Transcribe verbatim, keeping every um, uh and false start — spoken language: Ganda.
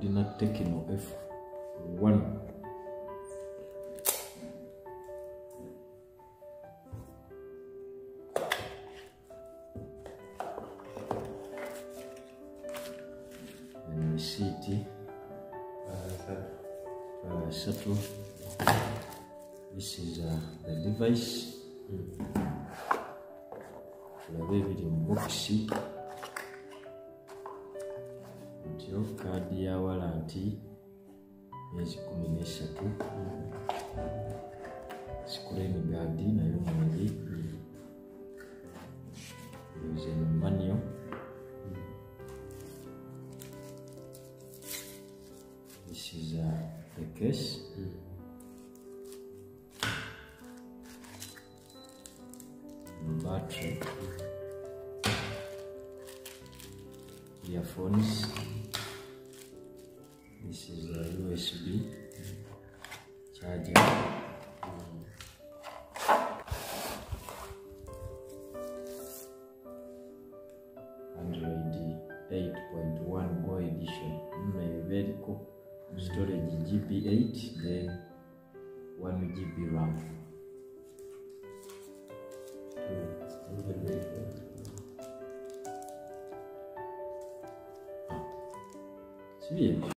Dina Tecno F one. And C T uh, subtle. This is uh, the device. Tulabe ebiri mu boxi. Ntiyo kaadi ya walanti myezi kumi n'esatu. Screen guard nayo mwezi. Using manual. This is uh, the case. Battery, earphones. This is a U S B charger. Android eight point one Go edition. Mm, very cool. Storage G B eight, then one G B RAM. Ah, c'est bien.